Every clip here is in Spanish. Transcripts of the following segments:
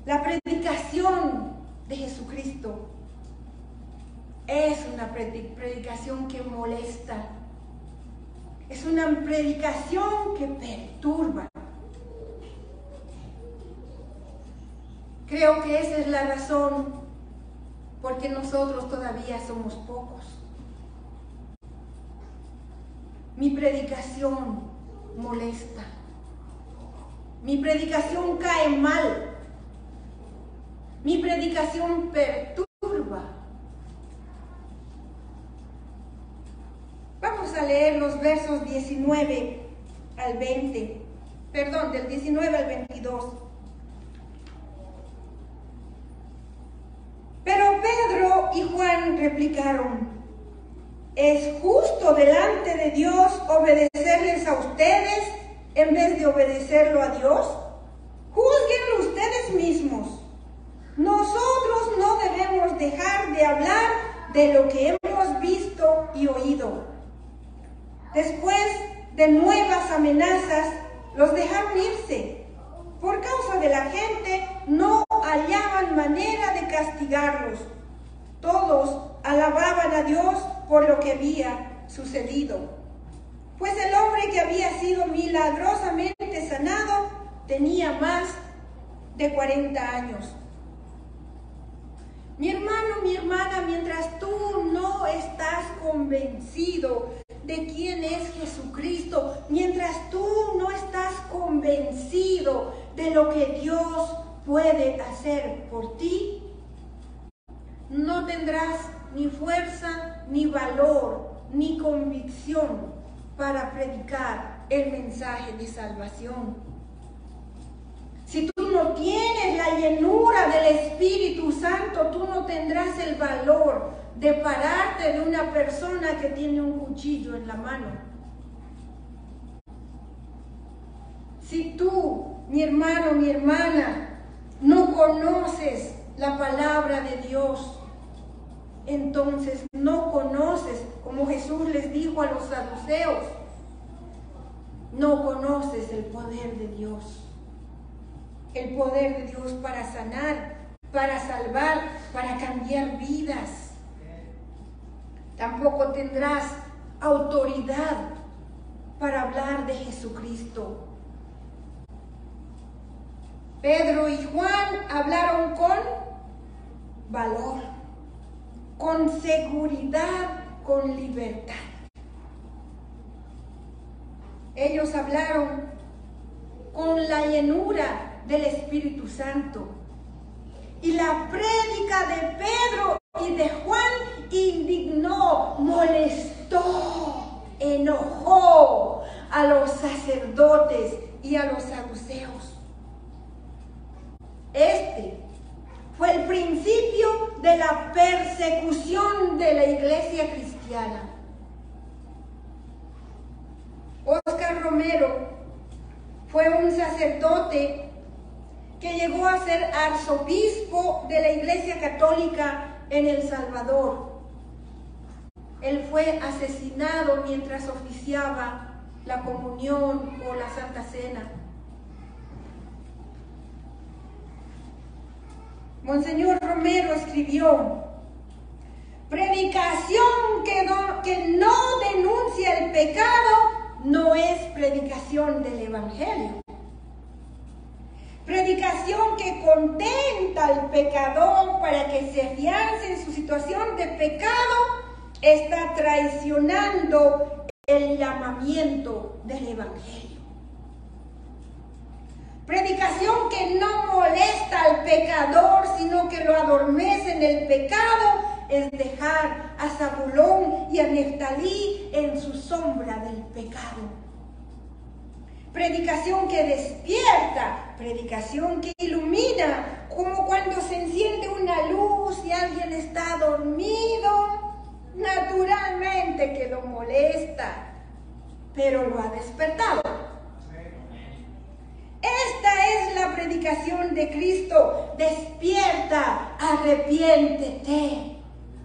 La predicación de Jesucristo es una predicación que molesta. Es una predicación que perturba. Creo que esa es la razón porque nosotros todavía somos pocos. Mi predicación molesta. Mi predicación cae mal. Mi predicación perturba. Vamos a leer los versos 19 al 20. Perdón, del 19 al 22. Pero Pedro y Juan replicaron: ¿es justo delante de Dios obedecerles a ustedes en vez de obedecerlo a Dios? Júzguenlo ustedes mismos. Nosotros no debemos dejar de hablar de lo que hemos visto y oído. Después de nuevas amenazas, los dejaron irse. Por causa de la gente, no hallaban manera de castigarlos. Todos alababan a Dios por lo que había sucedido. Pues el hombre que había sido milagrosamente sanado tenía más de 40 años. Mi hermano, mi hermana, mientras tú no estás convencido de quién es Jesucristo, mientras tú no estás convencido de lo que Dios puede hacer por ti, no tendrás ni fuerza, ni valor, ni convicción para predicar el mensaje de salvación. Si tú no tienes la llenura del Espíritu Santo, tú no tendrás el valor de pararte de una persona que tiene un cuchillo en la mano. Si tú, mi hermano, mi hermana, no conoces la palabra de Dios, entonces no conoces, como Jesús les dijo a los saduceos, no conoces el poder de Dios. El poder de Dios para sanar, para salvar, para cambiar vidas. Tampoco tendrás autoridad para hablar de Jesucristo. Pedro y Juan hablaron con valor, con seguridad, con libertad. Ellos hablaron con la llenura del Espíritu Santo. Y la prédica de Pedro y de Juan indignó, molestó, enojó a los sacerdotes y a los saduceos. Este fue el principio de la persecución de la iglesia cristiana. Óscar Romero fue un sacerdote que llegó a ser arzobispo de la Iglesia Católica en El Salvador. Él fue asesinado mientras oficiaba la comunión o la Santa Cena. Monseñor Romero escribió: predicación que no denuncia el pecado no es predicación del Evangelio. Predicación que contenta al pecador para que se afiance en su situación de pecado está traicionando el llamamiento del Evangelio. Predicación que no molesta al pecador, sino que lo adormece en el pecado, es dejar a Zabulón y a Neftalí en su sombra del pecado. Predicación que despierta, predicación que ilumina, como cuando se enciende una luz y alguien está dormido, naturalmente que lo molesta, pero lo ha despertado. Esta es la predicación de Cristo: despierta, arrepiéntete.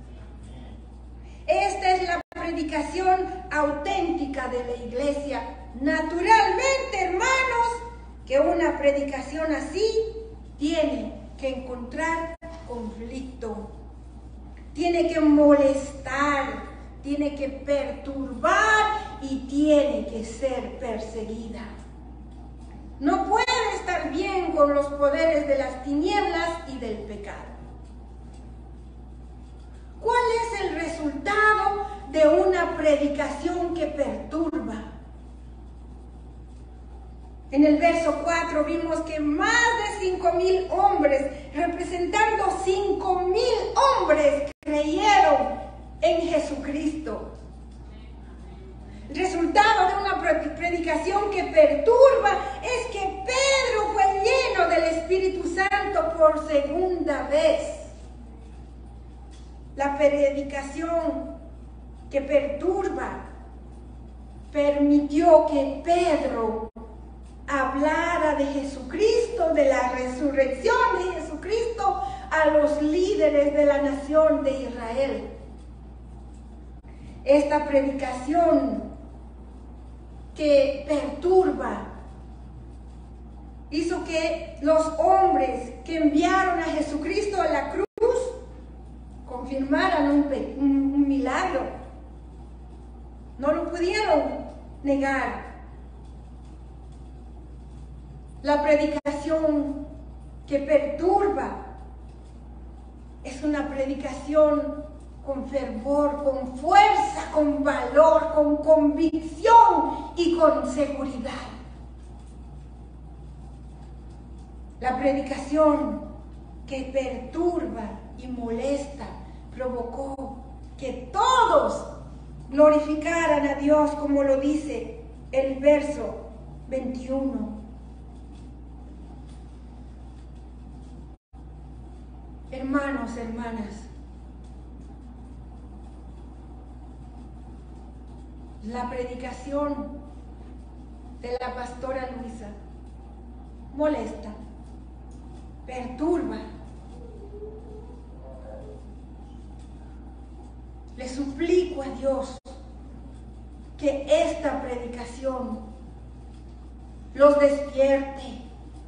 Esta es la predicación auténtica de la iglesia. Naturalmente, hermanos, que una predicación así tiene que encontrar conflicto, tiene que molestar, tiene que perturbar y tiene que ser perseguida. No puede estar bien con los poderes de las tinieblas y del pecado. ¿Cuál es el resultado de una predicación que perturba? En el verso 4 vimos que más de 5,000 hombres, representando 5,000 hombres, creyeron en Jesucristo. El resultado de una predicación que perturba es que Pedro fue lleno del Espíritu Santo por segunda vez. La predicación que perturba permitió que Pedro hablara de Jesucristo, de la resurrección de Jesucristo a los líderes de la nación de Israel. Esta predicación que perturba hizo que los hombres que enviaron a Jesucristo a la cruz confirmaran un milagro. No lo pudieron negar. La predicación que perturba es una predicación con fervor, con fuerza, con valor, con convicción y con seguridad. La predicación que perturba y molesta provocó que todos glorificaran a Dios, como lo dice el verso 21. Hermanos, hermanas, la predicación de la pastora Luisa molesta, perturba. Le suplico a Dios que esta predicación los despierte.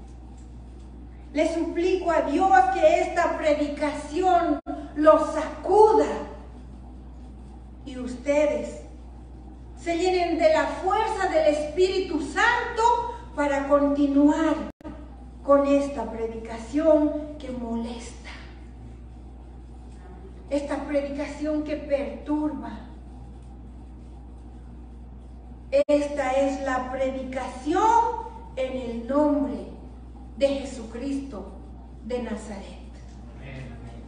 Le suplico a Dios que esta predicación los sacuda y ustedes se llenen de la fuerza del Espíritu Santo para continuar con esta predicación que molesta, esta predicación que perturba. Esta es la predicación en el nombre de Jesucristo de Nazaret.